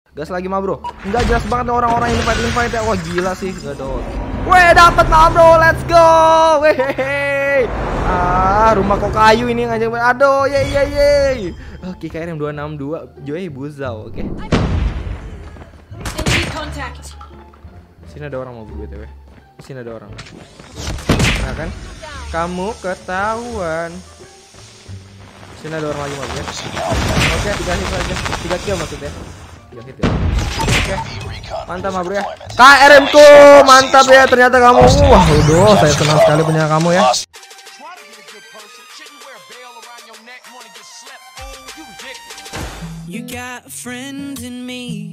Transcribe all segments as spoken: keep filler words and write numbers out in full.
Gas lagi ma bro. Enggak jelas banget nih orang-orang invite invite ya. Wah gila sih, enggak dot. Weh dapat ma bro, let's go. Weh. Ah, rumah kok kayu ini ngajak. Aduh, ye ye ye. Oke, K R M dua enam dua Joy Buzau, oke. Sini ada orang mau gue B T W. Sini ada orang. Nah kan? Kamu ketahuan. Sini ada orang lagi mau ya. Oke, tiga hit aja. tiga kill maksudnya. tiga hit ya. Oke. Mantap ma bro ya. K R M ku, mantap ya ternyata kamu. Wah, udah saya senang sekali punya kamu ya. You got a friend in me.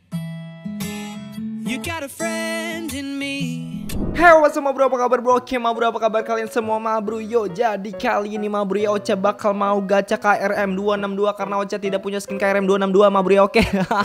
You got a friend in me. Hey, what's up ma bro, apa kabar bro? Oke ma bro, apa kabar kalian semua ma bro? Yo, jadi kali ini ma bro ya Ocha bakal mau gacha K R M dua enam dua karena Ocha tidak punya skin K R M dua enam dua ma bro ya, oke.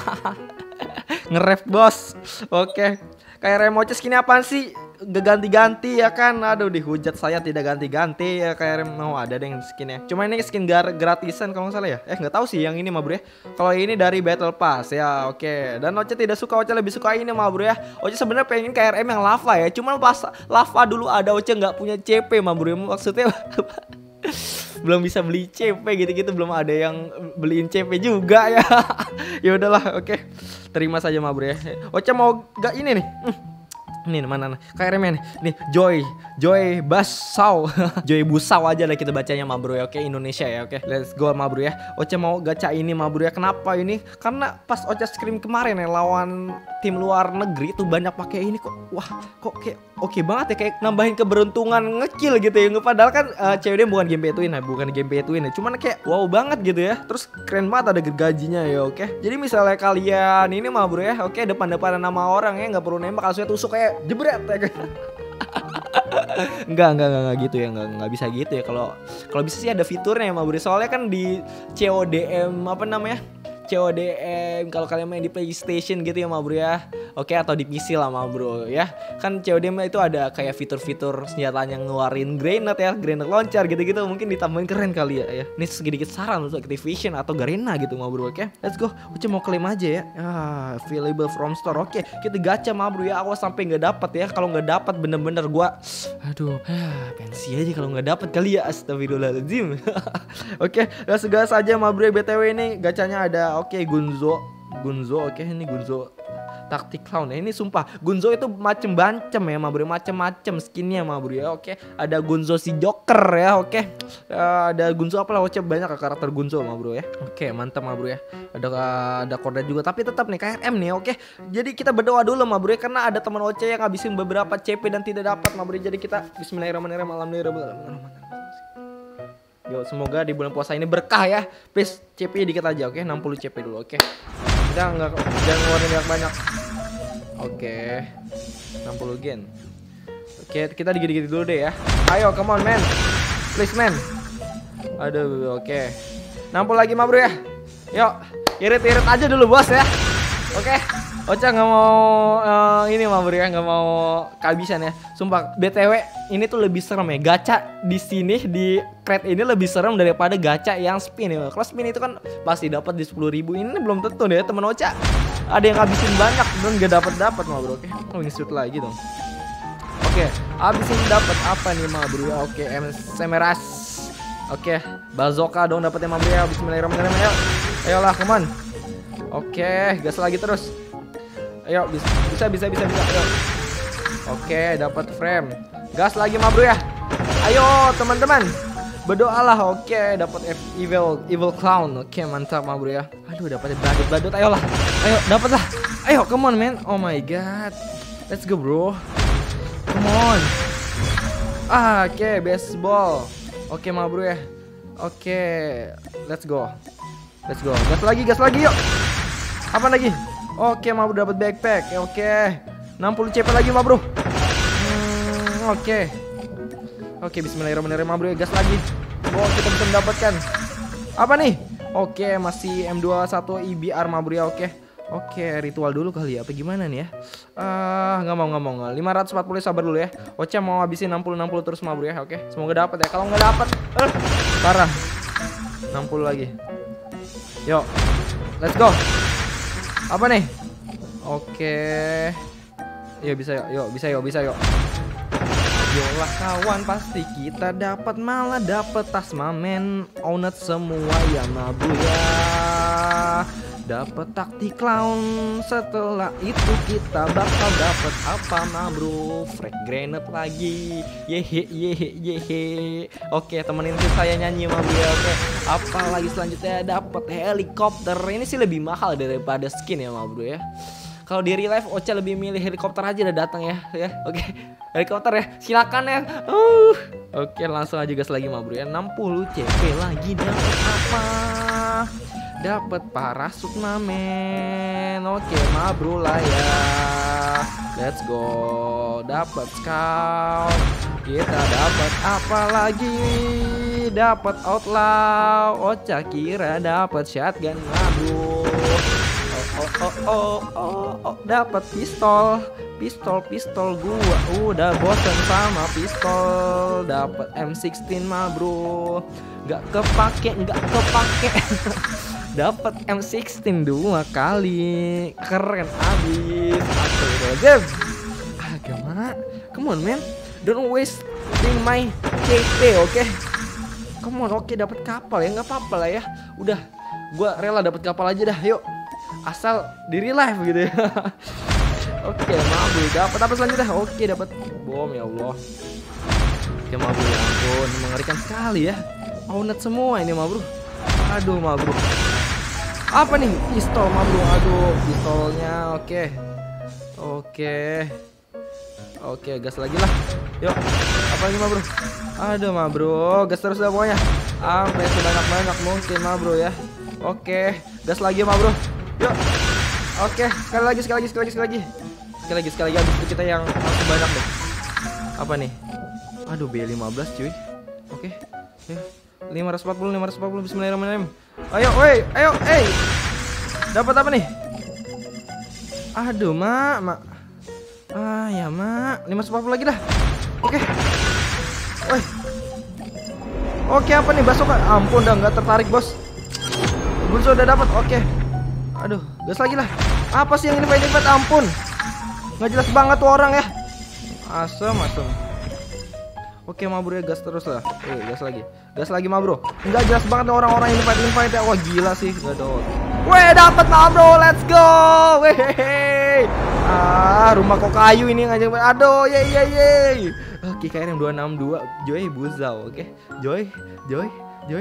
Nge-ref bos. Oke. K R M Ocha skinnya apaan sih? Gak ganti-ganti ya kan. Aduh, dihujat saya tidak ganti-ganti ya K R M. Oh, ada deh yang skinnya. Cuma ini skin gratisan kalau nggak salah ya. Eh, nggak tahu sih yang ini ma bro ya. Kalau ini dari Battle Pass ya, oke. Dan Ocha tidak suka, Ocha lebih suka ini ma bro ya. Ocha sebenarnya pengen K R M yang lava ya. Cuma pas lava dulu ada, Ocha nggak punya C P ma bro ya. Maksudnya belum bisa beli C P gitu-gitu, belum ada yang beliin C P juga ya. Ya udahlah, oke. Terima saja ma bro ya. Ocha mau gak ini nih. Nih mana nih K R M nih. Nih Joy Joy Basau. Joy Busau aja lah kita bacanya ma bro ya. Oke, Indonesia ya. Oke, let's go ma bro ya. Ocha mau gacha ini ma bro ya. Kenapa ini? Karena pas Ocha scrim kemarin ya lawan tim luar negeri itu banyak pakai ini kok. Wah, kok kayak oke okay banget ya, kayak nambahin keberuntungan ngekill gitu ya. Padahal kan uh, C O D bukan game pay to win ya, bukan game pay to win ya. Cuman kayak wow banget gitu ya. Terus keren banget ada gajinya ya, oke. Okay? Jadi misalnya kalian ini ma bro ya, oke, okay, depan-depan nama orang ya, nggak perlu nembak, langsung tusuk kayak jebret ya kan. Enggak, enggak, enggak, enggak gitu ya, enggak, enggak bisa gitu ya. Kalau kalau bisa sih ada fiturnya ya ma bro. Soalnya kan di C O D M apa namanya? C O D M kalau kalian main di PlayStation gitu ya ma bro ya. Oke, atau di P C lah ma bro ya. Kan C O D M itu ada kayak fitur-fitur senjatanya ngeluarin grenade ya, grenade launcher gitu-gitu. Mungkin ditambahin keren kali ya ya. Ini sedikit saran untuk Activision atau Garena gitu ma bro, oke. Let's go. Oke, mau klaim aja ya. Ah, available from store. Oke, kita gacha ma bro ya. Awas sampai nggak dapat ya. Kalau nggak dapat bener-bener gua aduh, pensi aja kalau nggak dapat kali ya. Astagfirullahaladzim. Oke, gas-gas aja ma bro. B T W ini gacanya ada. Oke, okay, Gunzo, Gunzo, oke okay, ini Gunzo Tactic Clown ya. Ini sumpah Gunzo itu macem-macem ya ma bro, macem-macem skinnya ma bro ya, oke. Okay. Ada Gunzo si Joker ya, oke. Okay. Uh, ada Gunzo apalah, oke, banyak karakter Gunzo ma bro ya. Oke, okay, mantap ma bro ya. Ada ada Korda juga, tapi tetap nih K R M nih, oke. Okay. Jadi kita berdoa dulu ma bro ya, karena ada teman Oce yang ngabisin beberapa C P dan tidak dapat ma bro. Jadi kita Bismillahirrahmanirrahim, alhamdulillah. Yo, semoga di bulan puasa ini berkah ya. Please C P dikit aja, oke. Okay? enam puluh C P dulu, oke. Okay? Kita nggak jangan ngeluarin banyak banyak. Oke. Okay. enam puluh gen. Oke, okay, kita dikit-dikit dulu deh ya. Ayo, come on man. Please man. Aduh, oke. Okay. enam puluh lagi ma bro ya. Yuk, irit-irit aja dulu bos ya. Oke. Okay. Ocha nggak mau uh, ini ma bro ya, nggak mau kehabisan ya. Sumpah B T W ini tuh lebih serem ya. Gacha di sini di crate ini lebih serem daripada gacha yang spin ya. Kalau spin itu kan pasti dapat di sepuluh ribu. Ini belum tentu deh temen Ocha. Ada yang habisin banyak dan nggak dapat dapat ma bro. Oke, oh ini shoot lagi dong. Oke, habisin dapat apa nih ma bro ya? Oke, M Semeras. Oke, bazooka dong dapatnya ma bro ya. Bismillahirrahmanirrahim. Ayo, ayolah teman. Oke, gas lagi terus. Ayo, bisa bisa bisa bisa bisa. Ayo. Oke, dapat frame. Gas lagi ma bro ya. Ayo teman-teman. Berdoalah. Oke, dapat evil evil clown. Oke, mantap ma bro ya. Aduh, dapat badut-badut. Ayolah. Ayo, dapatlah. Ayo, come on man. Oh my god. Let's go bro. Come on. Ah, oke, okay, baseball. Oke ma bro ya. Oke, let's go. Let's go. Gas lagi, gas lagi yuk. Apa lagi? Oke, ma bro dapat backpack. Oke. enam puluh C P lagi ma bro. Hmm, oke. Oke, bismillahirrahmanirrahim ma bro, gas lagi. Oh, kita bisa mendapatkan apa nih? Oke, masih M dua puluh satu I B R ma bro ya, oke. Oke, ritual dulu kali ya. Apa gimana nih ya? Ah, uh, nggak mau nggak mau nggak. lima ratus empat puluh sabar dulu ya. Ocha mau habisin enam puluh enam puluh terus ma bro ya. Oke, semoga dapat ya. Kalau nggak dapat, uh, parah. enam puluh lagi. Yuk. Let's go. Apa nih? Oke. Yuk bisa yuk, yuk bisa yuk, bisa yuk. Ayolah kawan, pasti kita dapat, malah dapat tas mamen onet semua ya ma bro ya. Dapat taktik clown, setelah itu kita bakal dapat apa ma bro? Frag grenade lagi. Yehe yehe yehe. Oke, temenin saya nyanyi ma bro ya. Oke. Apalagi selanjutnya dapat helikopter. Ini sih lebih mahal daripada skin ya ma bro ya. Kalau di real life Ocha lebih milih helikopter aja udah datang ya, ya. Oke. Helikopter ya. Silakan ya. Uh. Oke, langsung aja gas lagi ma bro ya. enam puluh C P lagi dapat apa? Dapat parasut mamen. Oke, ma bro lah ya. Let's go. Dapat scout. Kita dapat apa lagi? Dapat outlaw. Ocha kira dapat shotgun ma bro. Oh oh oh oh, oh. Dapat pistol, pistol pistol gua udah bosen sama pistol. Dapat M enam belas mah bro, nggak kepake nggak kepake. Dapat M enam belas dua kali, keren abis. Astagfirullahaladzim. Agama, come on man, don't wasting my C P, oke? Okay? Come on, oke okay, dapat kapal ya, nggak apa-apa lah ya. Udah, gua rela dapat kapal aja dah, yuk. Asal di real life gitu ya. Oke, mabu dapat apa selanjutnya? Oke, dapat bom ya Allah. Oke, mabu ya ampun, mengerikan sekali ya. Onet semua ini ma bro. Aduh ma bro. Apa nih? Pistol ma bro. Aduh, pistolnya oke. Oke. Oke, gas lagi lah. Yuk. Apa lagi ma bro? Aduh ma bro, gas terus dah pokoknya. Sampai sebanyak-banyak mungkin ma bro ya. Oke, gas lagi ma bro. Yuk. Oke, sekali lagi, sekali lagi, sekali lagi, sekali lagi. Sekali lagi, sekali lagi habis itu kita yang langsung banyak deh. Apa nih? Aduh, B lima belas cuy. Oke. Ya. lima ratus empat puluh, lima ratus empat puluh, bismillahirrahmanirrahim. Ayo, woi, ayo, eh. Dapat apa nih? Aduh, mak, mak. Ah, ya, mak. lima ratus empat puluh lagi dah. Oke. Woi. Oke, apa nih? Bazooka. Ampun, dah nggak tertarik, bos. Gue sudah dapat. Oke. Aduh, gas lagi lah. Apa sih yang ini invite ampun. Nggak jelas banget tuh orang ya. Asem, asem. Oke, ma bro ya, gas terus lah. Eh, gas lagi. Gas lagi ma bro. Nggak jelas banget orang-orang ini invite invite ya. Wah, gila sih. Nggak ada. Weh, dapat ma bro. Let's go. Weh. Ah, rumah kok kayu ini ngajak. Aduh, ye ye ye. Oke, K R M dua enam dua Joy Buzau. Oke. Joy, Joy. Joy.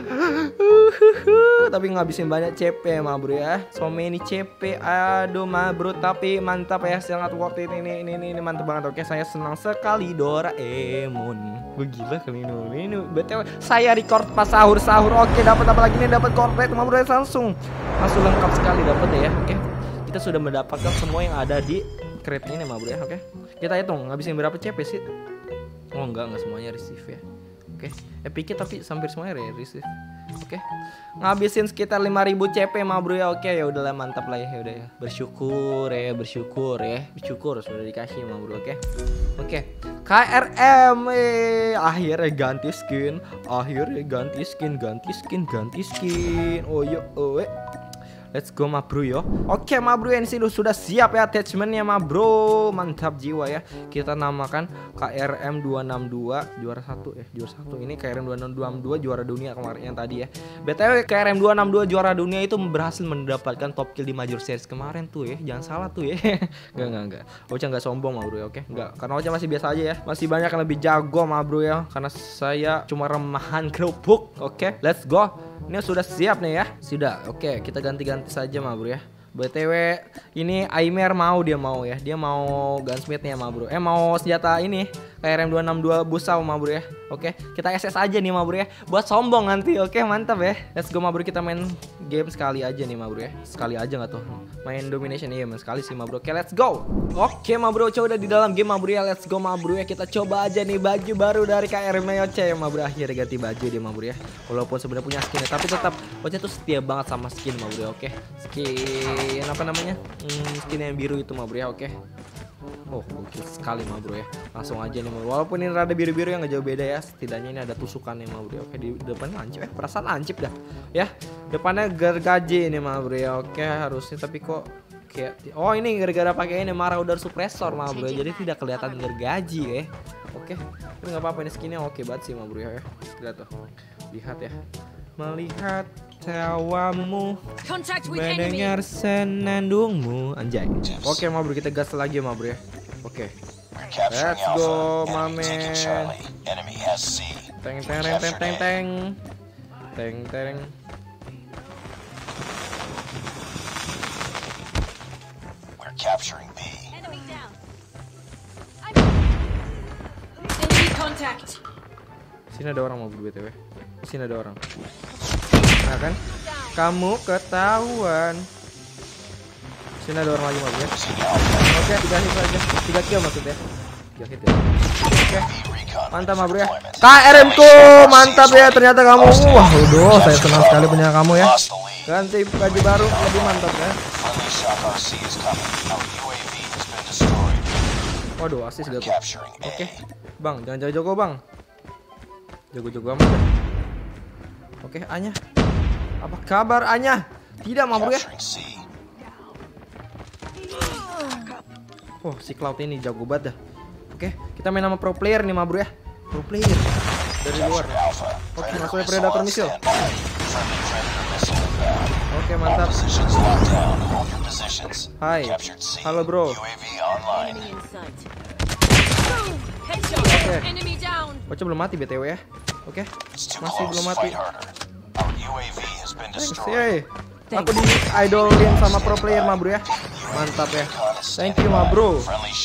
Tapi ngabisin banyak C P ma bro ya. So many C P. Aduh ma bro, tapi mantap ya, sangat worth it ini ini ini, ini mantap banget. Oke, saya senang sekali Doraemon. Gue gila kali ini. Ini B T W saya record pas sahur-sahur. Oke, dapat apa lagi nih? Dapat corporate ma bro ya, langsung. Langsung lengkap sekali dapat ya. Oke. Kita sudah mendapatkan semua yang ada di crate ini ma bro ya. Oke. Kita hitung ngabisin berapa C P sih? Oh enggak, enggak semuanya receive ya. Oke, okay. Epic tapi hampir semuanya receive. Oke, okay. Ngabisin sekitar lima ribu C P ma bro ya. Oke, okay, ya udahlah, mantap lah ya, ya udah ya. Bersyukur ya, bersyukur ya. Bersyukur sudah dikasih ma bro, oke. Okay. Oke. Okay. K R M eh akhirnya ganti skin. Akhirnya ganti skin, ganti skin, ganti skin. Oh yo, oh eh. Let's go ma bro yo. Oke ma bro, ini sih sudah siap ya attachmentnya ma bro. Mantap jiwa ya. Kita namakan K R M dua enam dua juara satu ya. Juara satu ini K R M dua enam dua juara dunia kemarin yang tadi ya. B T W K R M dua enam dua juara dunia itu berhasil mendapatkan top kill di Major Series kemarin tuh ya. Jangan salah tuh ya. Enggak enggak enggak. Ocha enggak sombong ma bro ya, oke. Enggak, karena Ocha masih biasa aja ya. Masih banyak yang lebih jago ma bro ya. Karena saya cuma remahan kerupuk. Oke, let's go. Ini sudah siap nih ya. Sudah. Oke, kita ganti-ganti saja ma bro ya. B T W ini Aimer mau, dia mau ya. Dia mau gunsmithnya ma bro. Eh mau senjata ini K R M dua enam dua Busau ma bro ya. Oke, kita S S aja nih ma bro ya. Buat sombong nanti. Oke, mantap ya. Let's go ma bro, kita main game sekali aja nih ma bro ya. Sekali aja nggak tuh? Main domination iya, main sekali sih ma bro. Oke, let's go. Oke ma bro, coba udah di dalam game ma bro ya. Let's go ma bro ya. Kita coba aja nih baju baru dari K R M Ocha ya ma bro. Akhirnya ganti baju dia ma bro ya. Walaupun sebenarnya punya skin ya, tapi tetap Ocha tuh setia banget sama skin ma bro ya. Oke, skin apa namanya? Hmm, skin yang biru itu ma bro ya. Oke. Oh, gokil sekali mah bro ya. Langsung aja nih, walaupun ini rada biru-biru yang gak jauh beda ya, setidaknya ini ada tusukannya mah bro. Oke, di depan lancip, eh perasaan lancip dah ya. Depannya gergaji ini mah bro ya. Oke, harusnya tapi kok kayak, oh ini gara-gara pakai ini marah udar suppressor mah bro, jadi tidak kelihatan gergaji ya. Oke, tapi nggak apa-apa, ini skinnya oke banget sih mah bro ya. Lihat tuh, lihat ya, melihat tawamu, mendengar senandungmu, anjay. Oke mah bro, kita gas lagi mah bro ya. Oke, let's go mamen. Teng teng teng teng teng teng teng teng. Capturing B. Enemy down. Enemy contact. Sini ada orang mau B T W. Sini ada orang. Nah kan? Kamu ketahuan. Sini ada orang lagi mau ya. Oke, tiga hit saja. Tiga kill maksudnya. Tiga hit ya. Oke. Mantap mah bro ya. K R M ku, mantap ya ternyata kamu. Wah, udah saya senang sekali punya kamu ya. Ganti baju baru lebih mantap ya. Waduh, asis gak tuh. Oke, bang, jangan jago-jago bang. Jago-jago amat ya. Oke, Anya. Apa kabar Anya? Tidak mah bro ya. Oh, si Cloud ini jago banget dah. Oke, kita main sama pro player nih mah bro ya. Pro player dari luar. Oke, masuknya Predator Missile. Oke, mantap. Hai. Halo bro. Oke. Bocah belum mati B T W ya. Oke. Masih belum mati. Hey, aku di idolin sama pro player mah bro ya. Mantap ya. Thank you mah bro.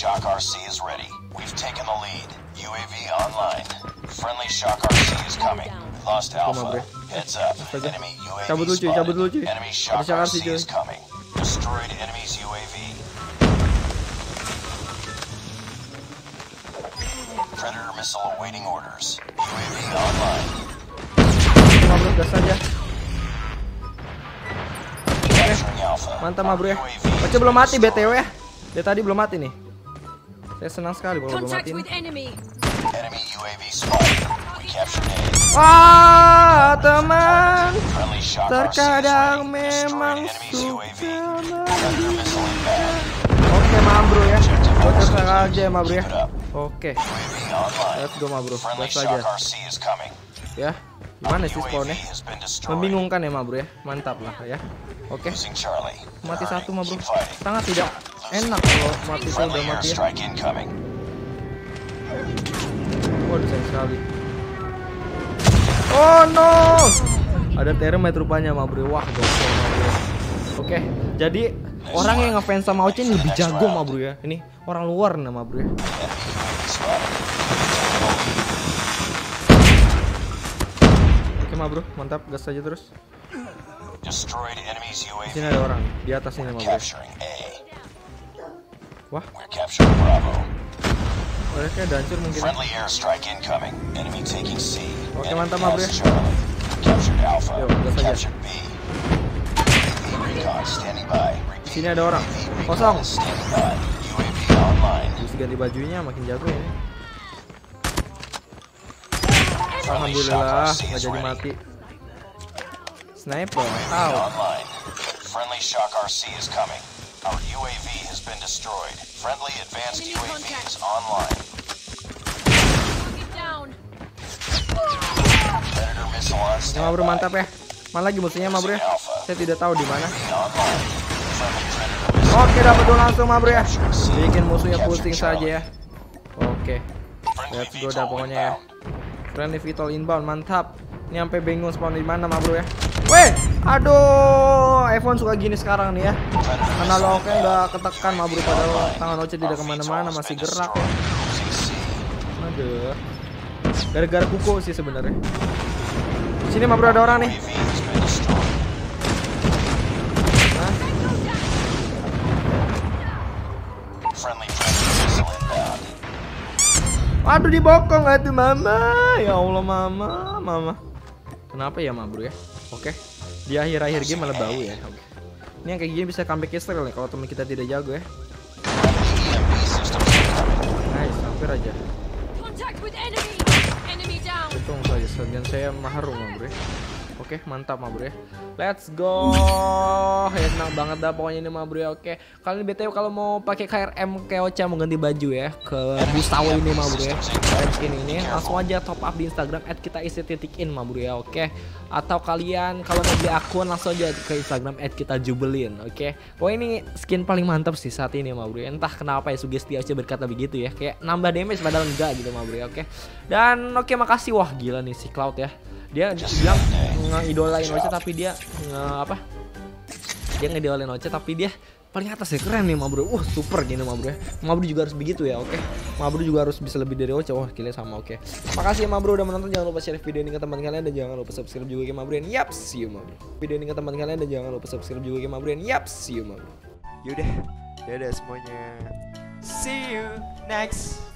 Cabut dulu cuy, cabut dulu cuy. Ada Shock R C cuy. Predator missile awaiting orders. U A V online. Mah bro, gas aja. Oke, mantap mah bro ya. Baca belum mati B T W ya. Dia tadi belum mati nih. Saya senang sekali kalau belum mati nih. Wah, teman, terkadang memang suka. Oke mah bro ya. Bocor aja mah bro ya. Oke, let's go mah bro, gas aja. Ya, gimana sih spawnnya? Membingungkan ya mah bro ya, mantap lah ya. Oke, mati satu mah bro, sangat tidak enak kalau mati itu udah mati ya. Waduh sayang sekali. Oh no, ada termite rupanya mah bro, wah gokil mah bro. Oke, jadi orang yang ngefans sama Ocen lebih jago mah bro ya. Ini orang luar nama bro ya. Oke mah bro, mantap, gas aja terus. Di sini ada orang, di atas ini mah bro. Wah, mereka ada hancur mungkin. Oke mantap mah bro ya. Yo, gas aja. Di sini ada orang, kosong. Terus ganti bajunya makin jago ini. Alhamdulillah nggak jadi mati. Sniper, out. Friendly Shock R C is coming. Our U A V has been destroyed. Friendly advanced U A V is online. Predator missile on standby. Mah bro mantap ya. Mana lagi musuhnya mah bro ya? Saya tidak tahu di mana. Oke, dapat dua langsung mah bro ya. Bikin musuhnya pusing saja ya. Oke, let's go dah pokoknya ya. Friendly Vital inbound, mantap. Ini sampai bingung spawn di mana mah bro ya. Weh, aduh, iPhone suka gini sekarang nih ya. Analognya nggak ketekan mah bro, padahal tangan Oce tidak kemana-mana, masih gerak ya. Aduh, gara-gara kuku sih sebenarnya. Sini mah bro ada orang nih. Aduh, dibokong tuh mama. Ya Allah mama, mama. Kenapa ya mah bro ya? Oke, di akhir-akhir game malah bau ya. Oke. Ini yang kayak gini bisa comeback Israel nih kalau teman kita tidak jago ya. hampir aja. Contact with enemy. Enemy down. Untung saja sebagian saya mahrum ma bro ya. Oke mantap ma bro ya. Let's go. Ya senang banget dah pokoknya ini ma bro ya. Oke kalian B T W kalau mau pakai K R M Keocha mau ganti baju ya ke Bustawa ini ma bro ya. Kalian skin ini langsung aja top up di Instagram at kita isi titik in ma bro ya. Oke atau kalian kalau mau beli akun langsung aja ke Instagram at kita jubelin. Oke pokoknya ini skin paling mantap sih saat ini ma bro ya. Entah kenapa ya Sugesti Ocha berkata begitu ya, kayak nambah damage padahal enggak gitu ma bro ya. Oke dan oke makasih. Wah gila nih si Cloud ya, dia bilang ngeidolain Ocha tapi dia nge apa dia ngidolain Ocha tapi dia paling atas ya. Keren nih ma bro. Wah super gini ma bro ya. Ma bro juga harus begitu ya. Oke ma bro juga harus bisa lebih dari Ocha. Wah gila sama. Oke makasih ya ma bro udah menonton. Jangan lupa share video ini ke teman kalian dan jangan lupa subscribe juga ke ma bro. Yap see you ma bro. Video ini ke teman kalian dan jangan lupa subscribe juga ke ma bro. Yap see you ma bro. Yaudah, dadah semuanya. See you next